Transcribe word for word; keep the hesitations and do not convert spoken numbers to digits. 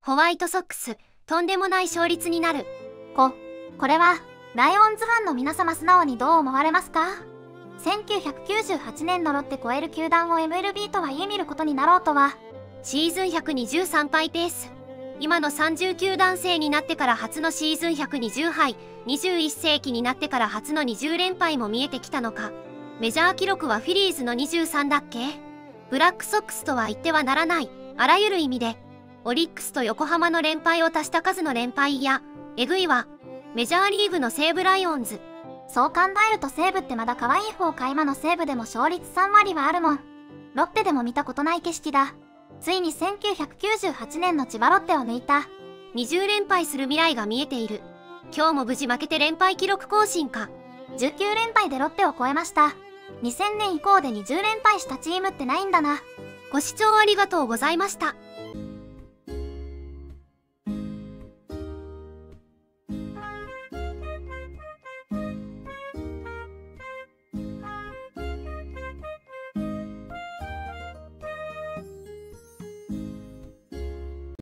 ホワイトソックス、とんでもない勝率になる。 こ、これは、ライオンズファンの皆様素直にどう思われますか？せんきゅうひゃくきゅうじゅうはちねんのロッテ超える球団を エムエルビー とはいえ見ることになろうとは。 シーズンひゃくにじゅうさんぱいペース。今のさんじゅうきゅうだん制になってから初のシーズンひゃくにじゅうはい、にじゅういっせいきになってから初のにじゅうれんぱいも見えてきたのか。メジャー記録はフィリーズのにじゅうさんだっけ？ブラックソックスとは言ってはならない、あらゆる意味で。オリックスと横浜の連敗を足した数の連敗や、えぐいわ。メジャーリーグの西武ライオンズ。 そう考えると西武ってまだ可愛い方か。今の西武でも勝率さんわりはあるもん。ロッテでも見たことない景色だ。ついにせんきゅうひゃくきゅうじゅうはちねんの千葉ロッテを抜いた。 にじゅうれんぱいする未来が見えている。今日も無事負けて連敗記録更新か。 じゅうきゅうれんぱいでロッテを超えました。にせんねん以降でにじゅうれんぱいしたチームってないんだな。 ご視聴ありがとうございました。